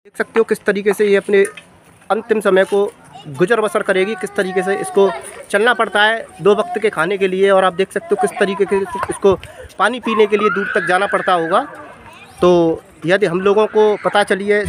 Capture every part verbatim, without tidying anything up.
देख सकते हो किस तरीके से ये अपने अंतिम समय को गुजर बसर करेगी, किस तरीके से इसको चलना पड़ता है दो वक्त के खाने के लिए। और आप देख सकते हो किस तरीके से इसको पानी पीने के लिए दूर तक जाना पड़ता होगा। तो यदि हम लोगों को पता चलिए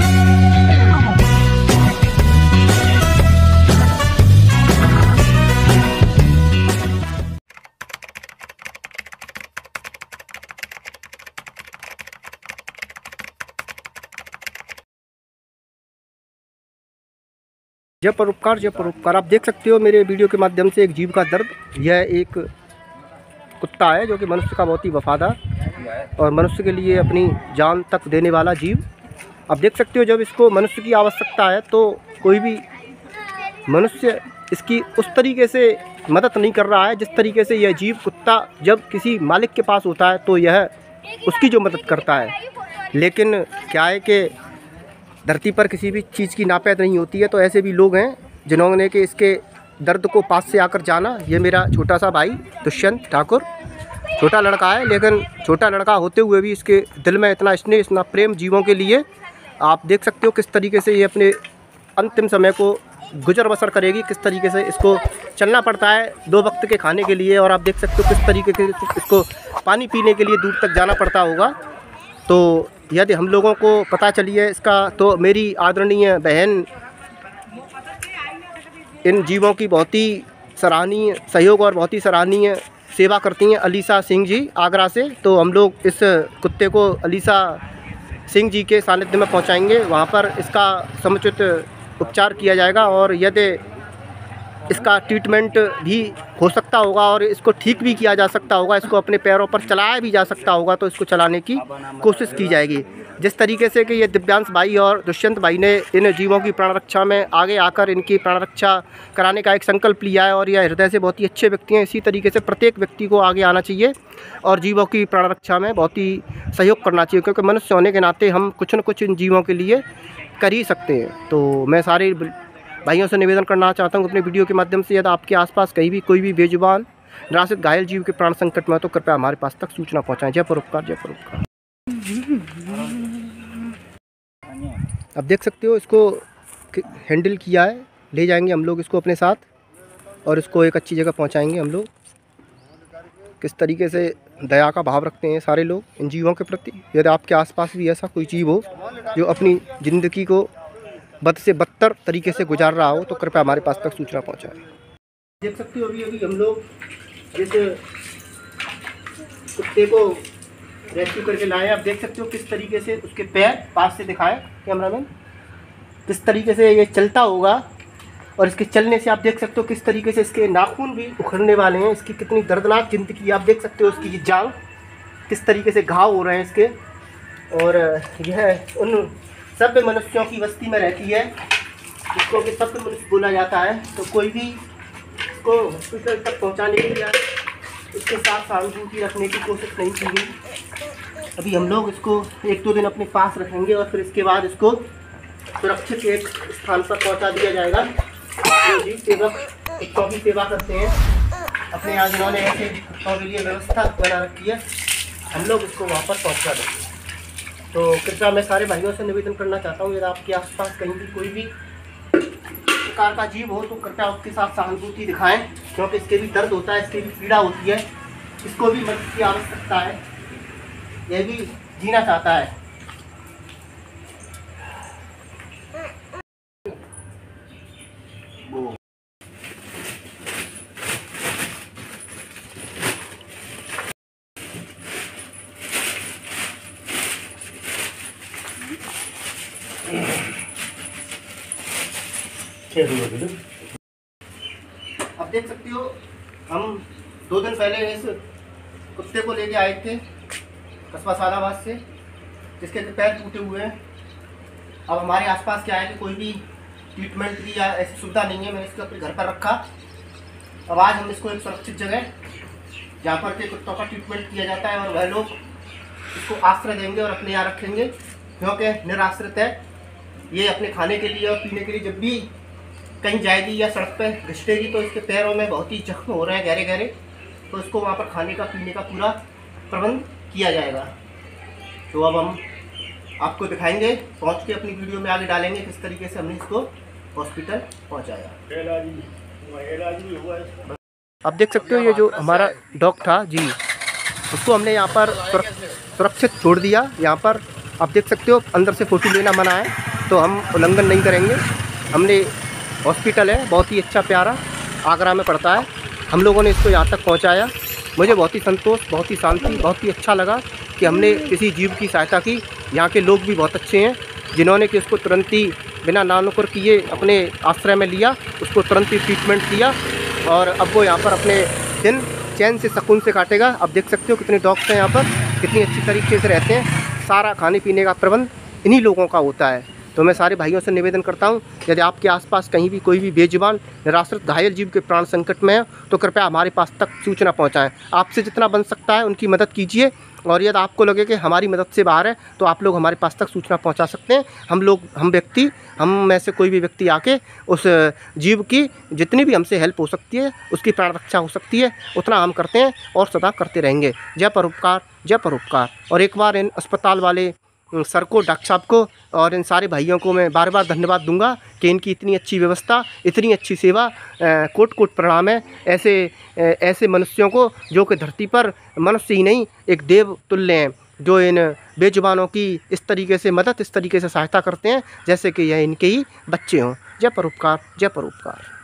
जय परोपकार जय परोपकार। आप देख सकते हो मेरे वीडियो के माध्यम से एक जीव का दर्द। यह एक कुत्ता है जो कि मनुष्य का बहुत ही वफादार और मनुष्य के लिए अपनी जान तक देने वाला जीव। आप देख सकते हो जब इसको मनुष्य की आवश्यकता है तो कोई भी मनुष्य इसकी उस तरीके से मदद नहीं कर रहा है जिस तरीके से यह जीव कुत्ता जब किसी मालिक के पास होता है तो यह उसकी जो मदद करता है। लेकिन क्या है कि धरती पर किसी भी चीज़ की नापैद नहीं होती है। तो ऐसे भी लोग हैं जिन्होंने कि इसके दर्द को पास से आकर जाना। ये मेरा छोटा सा भाई दुष्यंत ठाकुर छोटा लड़का है, लेकिन छोटा लड़का होते हुए भी इसके दिल में इतना स्नेह इतना प्रेम जीवों के लिए। आप देख सकते हो किस तरीके से ये अपने अंतिम समय को गुजर बसर करेगी, किस तरीके से इसको चलना पड़ता है दो वक्त के खाने के लिए। और आप देख सकते हो किस तरीके से इसको पानी पीने के लिए दूर तक जाना पड़ता होगा। तो यदि हम लोगों को पता चलिए इसका, तो मेरी आदरणीय बहन इन जीवों की बहुत ही सराहनीय सहयोग और बहुत ही सराहनीय सेवा करती हैं, अलीसा सिंह जी आगरा से। तो हम लोग इस कुत्ते को अलीसा सिंह जी के सानिध्य में पहुंचाएंगे, वहां पर इसका समुचित उपचार किया जाएगा और यदि इसका ट्रीटमेंट भी हो सकता होगा और इसको ठीक भी किया जा सकता होगा, इसको अपने पैरों पर चलाया भी जा सकता होगा, तो इसको चलाने की कोशिश की जाएगी। जिस तरीके से कि ये दिव्यांश भाई और दुष्यंत भाई ने इन जीवों की प्राण रक्षा में आगे आकर इनकी प्राण रक्षा कराने का एक संकल्प लिया है और यह हृदय से बहुत ही अच्छे व्यक्ति हैं। इसी तरीके से प्रत्येक व्यक्ति को आगे आना चाहिए और जीवों की प्राण रक्षा में बहुत ही सहयोग करना चाहिए, क्योंकि मनुष्य होने के नाते हम कुछ न कुछ इन जीवों के लिए कर ही सकते हैं। तो मैं सारे भाइयों से निवेदन करना चाहता हूँ अपने वीडियो के माध्यम से, यदि आपके आसपास कहीं भी कोई भी बेजुबान निराश्रित घायल जीव के प्राण संकट में तो कृपया हमारे पास तक सूचना पहुँचाएं। जय परोपकार जय परोपकार। अब देख सकते हो इसको हैंडल किया है, ले जाएंगे हम लोग इसको अपने साथ और इसको एक अच्छी जगह पहुँचाएँगे हम लोग। किस तरीके से दया का भाव रखते हैं सारे लोग इन जीवों के प्रति। यदि आपके आसपास भी ऐसा कोई जीव हो जो अपनी ज़िंदगी को बद से बदतर तरीके से गुजार रहा हो तो कृपया हमारे पास तक सूचना पहुंचाएं। देख सकते हो अभी अभी हम लोग इस कुत्ते को रेस्क्यू करके लाए। आप देख सकते हो किस तरीके से उसके पैर पास से दिखाए कैमरामैन, किस तरीके से ये चलता होगा और इसके चलने से आप देख सकते हो किस तरीके से इसके नाखून भी उखड़ने वाले हैं। इसकी कितनी दर्दनाक जिंदगी आप देख सकते हो, उसकी ये जांघ किस तरीके से घाव हो रहे हैं इसके। और यह उन सभ्य मनुष्यों की बस्ती में रहती है जिसको कि सभ्य मनुष्य बोला जाता है। तो कोई भी इसको हॉस्पिटल तक पहुंचाने के लिए इसके साथ सहानुभूति रखने की कोशिश नहीं की गई। अभी हम लोग इसको एक दो दिन अपने पास रखेंगे और फिर इसके बाद इसको सुरक्षित एक स्थान पर पहुंचा दिया जाएगा। जो जीव सेवक कुत्तों की सेवा करते हैं अपने यहाँ, जिन्होंने ऐसे कुत्तों के लिए व्यवस्था बना रखी है, हम लोग इसको वहाँ पर पहुँचा देंगे। तो कृपया मैं सारे भाइयों से निवेदन करना चाहता हूँ, यदि आपके आसपास कहीं भी कोई भी प्रकार का जीव हो तो कृपया उसके साथ सहानुभूति दिखाएं, क्योंकि इसके भी दर्द होता है, इसकी भी पीड़ा होती है, इसको भी मदद की आवश्यकता है, यह भी जीना चाहता है। अब देख सकते हो हम दो दिन पहले इस कुत्ते को लेके आए थे कस्बा सादाबाद से, जिसके पैर टूटे हुए हैं। अब हमारे आसपास क्या है कि कोई भी ट्रीटमेंट की या ऐसी सुविधा नहीं है। मैंने इसको अपने घर पर रखा। अब आज हम इसको एक सुरक्षित जगह जहाँ पर के कुत्तों का ट्रीटमेंट किया जाता है और वह लोग इसको आश्रय देंगे और अपने यहाँ रखेंगे, क्योंकि निराश्रित है। ये अपने खाने के लिए और पीने के लिए जब भी कहीं जाएगी या सड़क पर घिसटेगी तो इसके पैरों में बहुत ही जख्म हो रहे हैं गहरे गहरे, तो इसको वहाँ पर खाने का पीने का पूरा प्रबंध किया जाएगा। तो अब हम आपको दिखाएंगे, पहुंच के अपनी वीडियो में आगे डालेंगे किस तरीके से हमने इसको हॉस्पिटल पहुंचाया। अब देख सकते हो ये जो हमारा डॉग था जी, उसको हमने यहाँ पर सुरक्षित छोड़ दिया। यहाँ पर आप देख सकते हो अंदर से फ़ोटो लेना मना है, तो हम उल्लंघन नहीं करेंगे। हमने हॉस्पिटल है बहुत ही अच्छा प्यारा, आगरा में पड़ता है, हम लोगों ने इसको यहाँ तक पहुँचाया। मुझे बहुत ही संतोष, बहुत ही शांति, बहुत ही अच्छा लगा कि हमने किसी जीव की सहायता की। यहाँ के लोग भी बहुत अच्छे हैं जिन्होंने कि उसको तुरंत ही बिना नानुकर किए अपने आश्रय में लिया, उसको तुरंत ही ट्रीटमेंट किया और अब वो यहाँ पर अपने दिन चैन से सुकून से काटेगा। अब देख सकते हो कितने डॉग्स हैं यहाँ पर, कितनी अच्छी तरीके से रहते हैं। सारा खाने पीने का प्रबंध इन्हीं लोगों का होता है। तो मैं सारे भाइयों से निवेदन करता हूँ, यदि आपके आसपास कहीं भी कोई भी बेजुबान निराश्रित घायल जीव के प्राण संकट में है तो कृपया हमारे पास तक सूचना पहुँचाएँ। आपसे जितना बन सकता है उनकी मदद कीजिए, और यदि आपको लगे कि हमारी मदद से बाहर है तो आप लोग हमारे पास तक सूचना पहुंचा सकते हैं। हम लोग हम व्यक्ति हम में से कोई भी व्यक्ति आके उस जीव की जितनी भी हमसे हेल्प हो सकती है, उसकी प्राण रक्षा हो सकती है, उतना हम करते हैं और सदा करते रहेंगे। जय परोपकार, जय परोपकार। और एक बार इन अस्पताल वाले सर को, डॉक्टर साहब को और इन सारे भाइयों को मैं बार बार धन्यवाद दूंगा कि इनकी इतनी अच्छी व्यवस्था, इतनी अच्छी सेवा, कोट कोट प्रणाम है ऐसे ऐसे मनुष्यों को जो कि धरती पर मनुष्य ही नहीं एक देव तुल्य हैं, जो इन बेजुबानों की इस तरीके से मदद, इस तरीके से सहायता करते हैं जैसे कि यह इनके ही बच्चे हों। जय परोपकार, जय परोपकार।